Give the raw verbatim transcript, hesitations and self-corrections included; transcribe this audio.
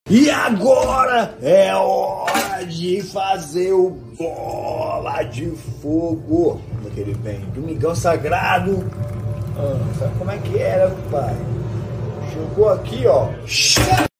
E agora é hora de fazer o bola de fogo. Como é que ele vem? Domingão Sagrado. Ah, sabe como é que era, pai? Chegou aqui, ó.